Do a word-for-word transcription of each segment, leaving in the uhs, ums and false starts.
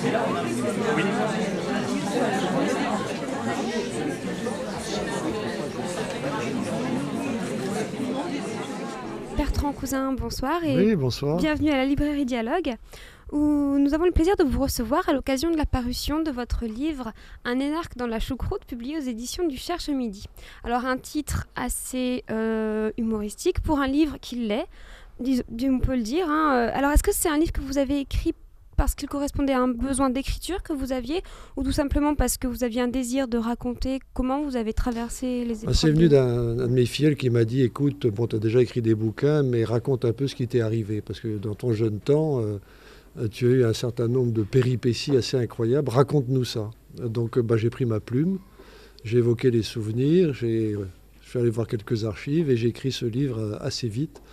Bertrand Cousin, bonsoir et oui, bonsoir. Bienvenue à la librairie Dialogue, où nous avons le plaisir de vous recevoir à l'occasion de la parution de votre livre « Un énarque dans la choucroute » publié aux éditions du Cherche Midi. Alors un titre assez euh, humoristique pour un livre qui l'est, on peut le dire. Hein. Alors est-ce que c'est un livre que vous avez écrit parce qu'il correspondait à un besoin d'écriture que vous aviez, ou tout simplement parce que vous aviez un désir de raconter comment vous avez traversé les épreuves? C'est venu d'un de mes filleuls qui m'a dit, écoute, bon, tu as déjà écrit des bouquins, mais raconte un peu ce qui t'est arrivé, parce que dans ton jeune temps, euh, tu as eu un certain nombre de péripéties assez incroyables, raconte-nous ça. Donc bah, j'ai pris ma plume, j'ai évoqué les souvenirs, j'ai, je suis allé voir quelques archives, et j'ai écrit ce livre assez vite.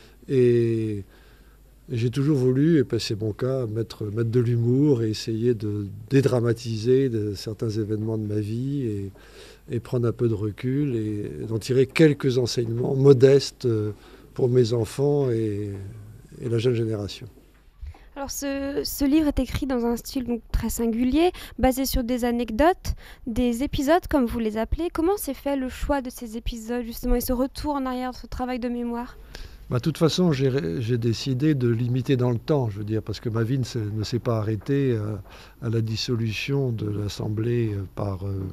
Et... Et j'ai toujours voulu, et ben c'est mon cas, mettre, mettre de l'humour et essayer de dédramatiser de certains événements de ma vie et, et prendre un peu de recul et d'en tirer quelques enseignements modestes pour mes enfants et, et la jeune génération. Alors ce, ce livre est écrit dans un style donc très singulier, basé sur des anecdotes, des épisodes comme vous les appelez. Comment s'est fait le choix de ces épisodes justement et ce retour en arrière, ce travail de mémoire? Bah, de toute façon, j'ai, j'ai décidé de limiter dans le temps, je veux dire, parce que ma vie ne s'est, ne s'est pas arrêtée euh, à la dissolution de l'Assemblée euh, par, euh,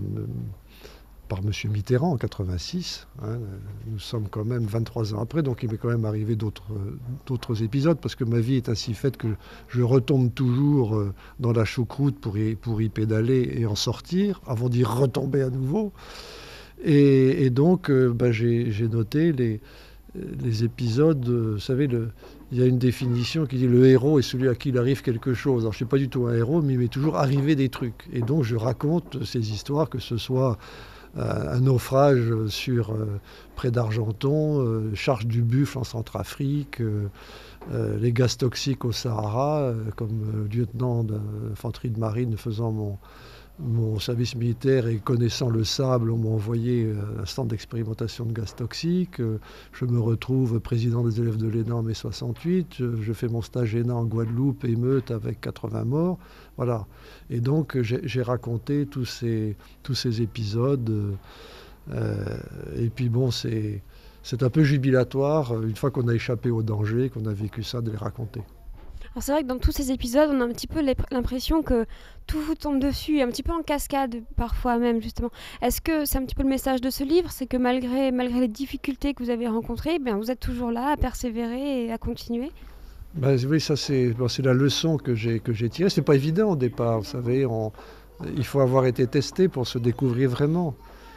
par M. Mitterrand en quatre-vingt-six. Hein. Nous sommes quand même vingt-trois ans après, donc il m'est quand même arrivé d'autres, euh, d'autres épisodes, parce que ma vie est ainsi faite que je retombe toujours euh, dans la choucroute pour y, pour y pédaler et en sortir, avant d'y retomber à nouveau. Et, et donc, euh, bah, j'ai, j'ai noté les... les épisodes, vous savez, le, il y a une définition qui dit le héros est celui à qui il arrive quelque chose. Alors je ne suis pas du tout un héros, mais il m'est toujours arrivé des trucs. Et donc je raconte ces histoires, que ce soit euh, un naufrage sur, euh, près d'Argenton, euh, charge du buffle en Centrafrique, euh, euh, les gaz toxiques au Sahara, euh, comme euh, lieutenant d'infanterie de marine faisant mon... mon service militaire et connaissant le sable, on m'a envoyé à un centre d'expérimentation de gaz toxiques. Je me retrouve président des élèves de l'E N A en mai soixante-huit. Je fais mon stage E N A en Guadeloupe, émeute avec quatre-vingts morts. Voilà. Et donc j'ai, j'ai raconté tous ces, tous ces épisodes. Euh, et puis bon, c'est, c'est un peu jubilatoire, une fois qu'on a échappé au danger, qu'on a vécu ça, de les raconter. Alors c'est vrai que dans tous ces épisodes, on a un petit peu l'impression que tout vous tombe dessus, un petit peu en cascade parfois même justement. Est-ce que c'est un petit peu le message de ce livre, c'est que malgré, malgré les difficultés que vous avez rencontrées, bien, vous êtes toujours là à persévérer et à continuer? Ben, oui, ça c'est, bon, c'est la leçon que j'ai, que j'ai tirée. C'est pas évident au départ, vous savez, on, il faut avoir été testé pour se découvrir vraiment.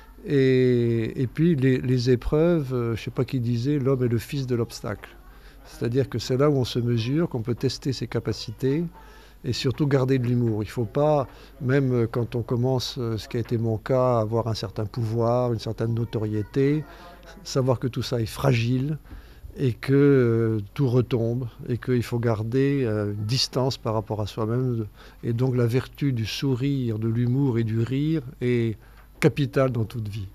Et, et puis les, les épreuves, euh, je ne sais pas qui disait, l'homme est le fils de l'obstacle. C'est-à-dire que c'est là où on se mesure, qu'on peut tester ses capacités et surtout garder de l'humour. Il ne faut pas, même quand on commence, ce qui a été mon cas, avoir un certain pouvoir, une certaine notoriété, savoir que tout ça est fragile et que euh, tout retombe et qu'il faut garder euh, une distance par rapport à soi-même. Et donc la vertu du sourire, de l'humour et du rire est capitale dans toute vie.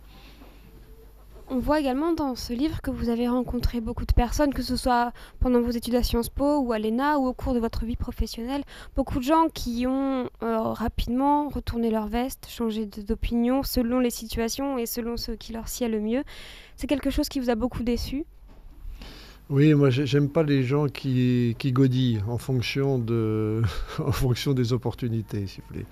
On voit également dans ce livre que vous avez rencontré beaucoup de personnes, que ce soit pendant vos études à Sciences Po ou à l'E N A ou au cours de votre vie professionnelle. Beaucoup de gens qui ont euh, rapidement retourné leur veste, changé d'opinion selon les situations et selon ce qui leur sied le mieux. C'est quelque chose qui vous a beaucoup déçu? Oui, moi j'aime pas les gens qui, qui godillent en fonction, de, en fonction des opportunités, s'il vous plaît.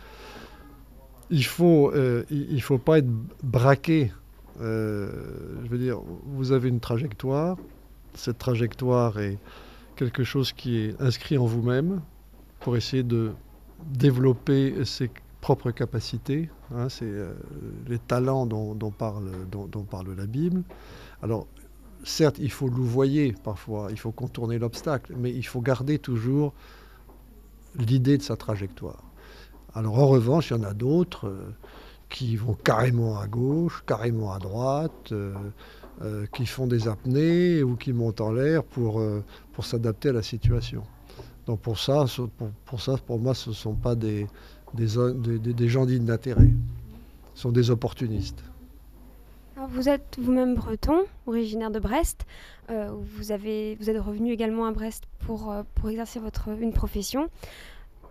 Il faut, euh, il faut pas être braqué. Euh, je veux dire, vous avez une trajectoire. Cette trajectoire est quelque chose qui est inscrit en vous-même pour essayer de développer ses propres capacités. Hein, c'est euh, les talents dont, dont, parle, dont, dont parle la Bible. Alors, certes, il faut louvoyer parfois, il faut contourner l'obstacle, mais il faut garder toujours l'idée de sa trajectoire. Alors, en revanche, il y en a d'autres... Euh, qui vont carrément à gauche, carrément à droite, euh, euh, qui font des apnées ou qui montent en l'air pour, euh, pour s'adapter à la situation. Donc pour ça, pour, pour ça, pour moi, ce ne sont pas des, des, des, des gens dignes d'intérêt. Ce sont des opportunistes. Alors vous êtes vous-même breton, originaire de Brest. Euh, vous, avez, vous êtes revenu également à Brest pour, pour exercer votre, une profession.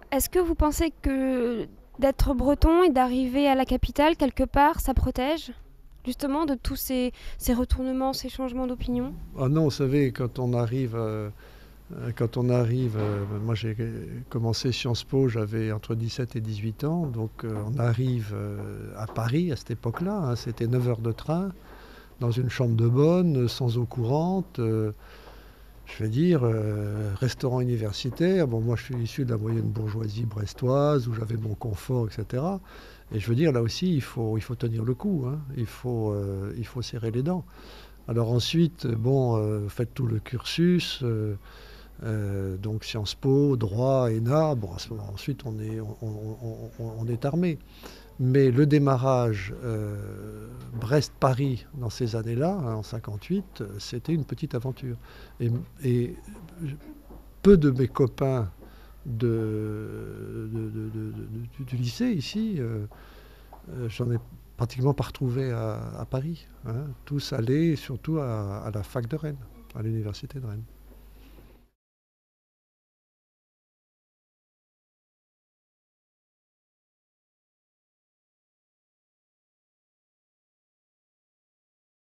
est-ce que vous pensez que d'être breton et d'arriver à la capitale, quelque part, ça protège justement de tous ces, ces retournements, ces changements d'opinion? Ah non, vous savez, quand on arrive, euh, quand on arrive, euh, moi j'ai commencé Sciences Po, j'avais entre dix-sept et dix-huit ans, donc euh, on arrive euh, à Paris à cette époque-là, hein, c'était neuf heures de train, dans une chambre de bonne, sans eau courante, euh, je vais dire, euh, restaurant universitaire. Bon, moi je suis issu de la moyenne bourgeoisie brestoise, où j'avais mon confort, et cetera. Et je veux dire, là aussi, il faut, il faut tenir le coup, hein. Il faut, euh, il faut serrer les dents. Alors ensuite, bon, euh, faites tout le cursus, euh, euh, donc Sciences Po, droit, E N A. Bon, à ce moment, ensuite, on est, on, on- on- on est armé. Mais le démarrage euh, Brest-Paris dans ces années-là, hein, en cinquante-huit, euh, c'était une petite aventure. Et, et peu de mes copains de, de- de- de- de- du lycée ici, euh, euh, j'en ai pratiquement pas retrouvé à, à Paris, hein. Tous allaient surtout à, à la fac de Rennes, à l'université de Rennes.